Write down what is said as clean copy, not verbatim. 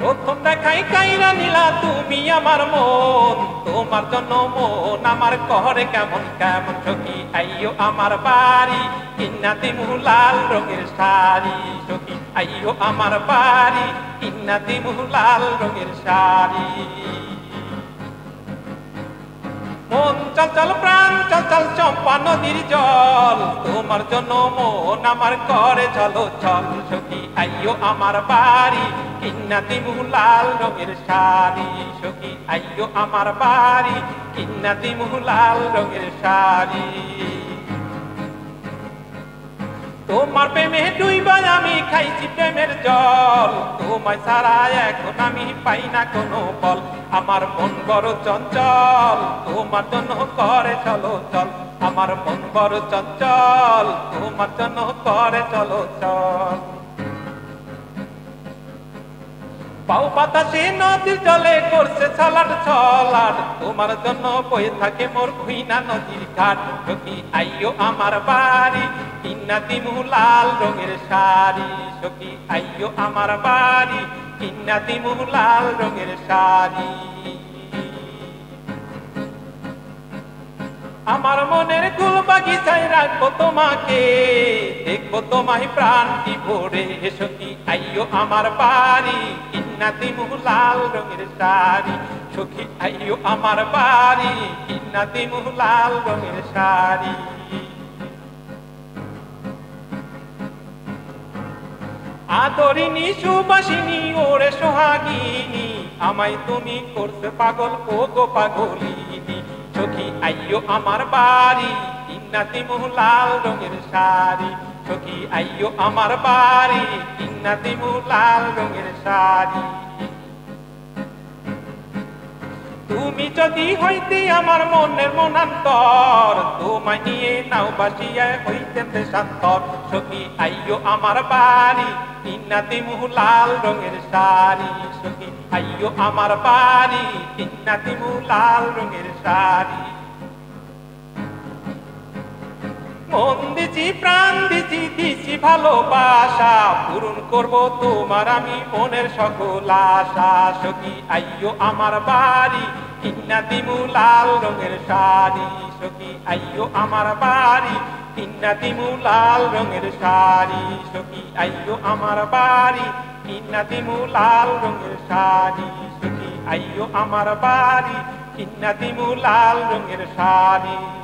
প্রথম দেখাই কাইরা নিলা তুমি আমার মন, তোমার জন্য মন আমার করে কেমন কেমন। সখী আইয়ো আমার বাড়ি, কিনা দিমু লাল রঙের শাড়ি। সখী আইয়ো আমার বাড়ি, কিনা দিমু লাল রঙের শাড়ি। মন চঞ্চল প্রাণ চঞ্চল চম্পা নদীর জল, তোমার জন্য মন আমার করে চলো চল। সখী আইয়ো আমার বাড়ি, কিনা দিমু লাল রঙের শাড়ি। সখী আইয়ো আমার বাড়ি, কিনা দিমু লাল রঙের শাড়ি। তোমার প্রেমে ডুইবা আমি খাইছি প্রেমের জল, তোমায় ছাড়া এখন আমি পাই না কোনো বল। আমার মন বড় চঞ্চল, তোমার জন্য করে চলো চল। আমার মন বড় চঞ্চল, তোমার জন্য করে চলো চল। পাও বাতাসে নদীর জলে করছে ছলাট ছলাট, তোমার জন্য বয়ে থাকে মোর খুইনা নদীর ঘাট। সখী আইয়ো আমার বাড়ি, কিনা দিমু লাল রঙের শাড়ি। সখী আইয়ো আমার বাড়ি, কিনা দিমু লাল রঙের শাড়ি। আমার মনের ফুল বাগিচায় রাখবো তোমাকে, দেখবো তোমায় প্রাণটি ভরে। সখী আইয়ো আমার বাড়ি, কিনা দিমু লাল রঙের শাড়ি। সখী আইয়ো আমার বাড়ি, কিনা দিমু লাল রঙের শাড়ি। আদরিনী সুবাসিনী ওরে সোহাগিনী, আমায় তুমি করছে পাগল ও গো পাগলিনী। সখী আইয়ো আমার বাড়ি, কিনা দিমু লাল রঙের শাড়ি। সখী আইয়ো আমার বাড়ি, কিনা দিমু লাল রঙের শাড়ি। তুমি যদি হইতে আমার মনের মনান্তর, তোমায় নিয়ে নাও বাসিয়া হইতেন দেশান্তর। সখী আইয়ো আমার বাড়ি, কিনা দিমু লাল রঙের শাড়ি। সখী আইয়ো আমার বাড়ি, কিনা দিমু লাল রঙের শাড়ি। মন দিছি প্রাণ দিছি দিছি ভালোবাসা, পূরণ করবো তোমার আমি মনের সকল আশা। সখী আইয়ো আমার বাড়ি, কিনা দিমু লাল রঙের শাড়ি। সখী আইয়ো আমার বাড়ি, কিনা দিমু লাল রঙের শাড়ি। সখী আইয়ো আমার বাড়ি, কিনা দিমু লাল রঙের শাড়ি। সখী আইয়ো আমার বাড়ি, কিনা দিমু লাল রঙের শাড়ি।